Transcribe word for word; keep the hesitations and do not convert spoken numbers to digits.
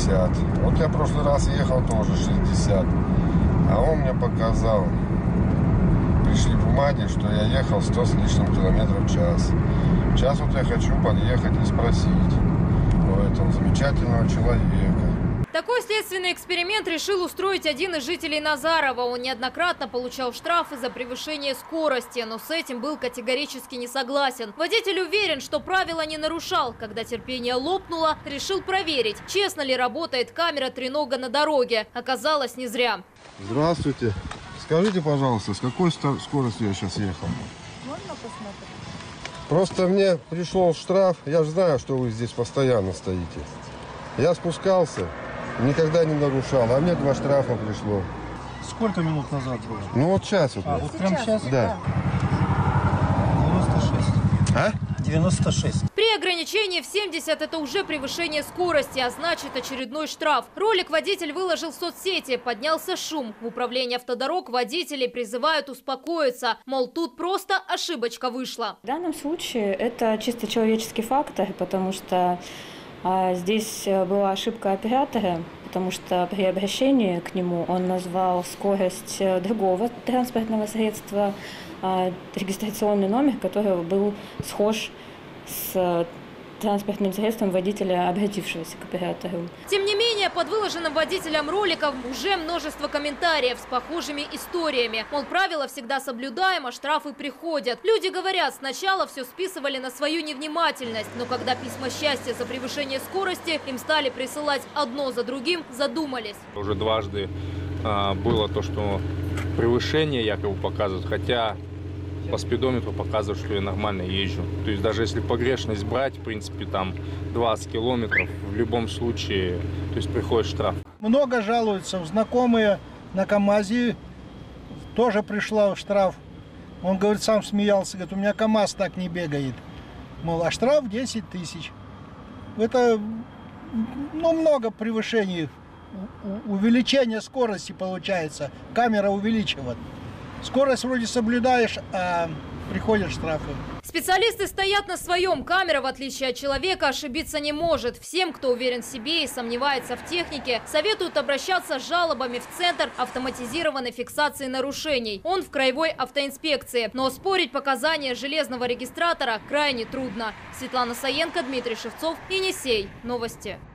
шестьдесят. Вот я в прошлый раз ехал тоже шестьдесят. А он мне показал, пришли бумаги, что я ехал сто с лишним километров в час. Сейчас вот я хочу подъехать и спросить у этого замечательного человека. Такой следственный эксперимент решил устроить один из жителей Назарова. Он неоднократно получал штрафы за превышение скорости, но с этим был категорически не согласен. Водитель уверен, что правила не нарушал. Когда терпение лопнуло, решил проверить, честно ли работает камера тренога на дороге. Оказалось, не зря. Здравствуйте. Скажите, пожалуйста, с какой скоростью я сейчас ехал? Можно посмотреть? Просто мне пришел штраф. Я же знаю, что вы здесь постоянно стоите. Я спускался. Никогда не нарушал, а мне два штрафа пришло. Сколько минут назад было? Ну вот сейчас вот. А, вот прямо сейчас? Да. девяносто шесть. А? девяносто шесть. При ограничении в семьдесят это уже превышение скорости, а значит очередной штраф. Ролик водитель выложил в соцсети, поднялся шум. В управлении автодорог водителей призывают успокоиться. Мол, тут просто ошибочка вышла. В данном случае это чисто человеческий фактор, потому что а, здесь была ошибка оператора, потому что при обращении к нему он назвал скорость другого транспортного средства, а, регистрационный номер которого был схож с транспортным средством водителя, обратившегося к оператору. Тем не менее, под выложенным водителем роликов уже множество комментариев с похожими историями. Мол, правила всегда соблюдаем, а штрафы приходят. Люди говорят, сначала все списывали на свою невнимательность, но когда письма счастья за превышение скорости им стали присылать одно за другим, задумались. Уже дважды а, было то, что превышение якобы показывают, хотя по спидометру показывают, что я нормально езжу. То есть даже если погрешность брать, в принципе, там двадцать километров, в любом случае, то есть приходит штраф. Много жалуются, знакомые на КамАЗе тоже пришла штраф. Он, говорит, сам смеялся, говорит, у меня КамАЗ так не бегает. Мол, а штраф десять тысяч. Это, ну, много превышений, увеличение скорости получается, камера увеличивает. Скорость вроде соблюдаешь, а приходят штрафы. Специалисты стоят на своем. Камера, в отличие от человека, ошибиться не может. Всем, кто уверен в себе и сомневается в технике, советуют обращаться с жалобами в Центр автоматизированной фиксации нарушений. Он в краевой автоинспекции. Но оспорить показания железного регистратора крайне трудно. Светлана Саенко, Дмитрий Шевцов, Енисей. Новости.